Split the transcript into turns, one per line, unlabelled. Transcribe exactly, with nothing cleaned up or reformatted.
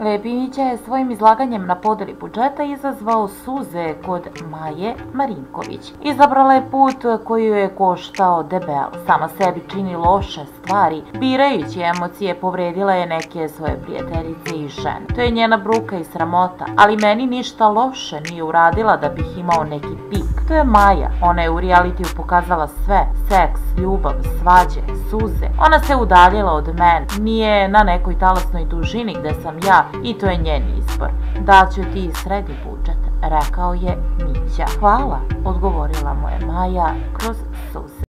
Lepića je svojim izlaganjem na podeli budžeta izazvao suze kod Maje Marinković. Izabrala je put koji joj je koštao debelo. Sama sebi čini loše stvari, birajući emocije povredila je neke svoje prijateljice i žene. To je njena bruka i sramota, ali meni ništa loše nije uradila da bih imao neki pik. To je Maja, ona je u realitiju pokazala sve, seks, ljubav, svađe, suze. Ona se udaljila od mene, nije na nekoj talasnoj dužini gde sam ja i to je njen izbor. Daću ti srednji budžet, rekao je Mića. Hvala, odgovorila mu je Maja kroz suze.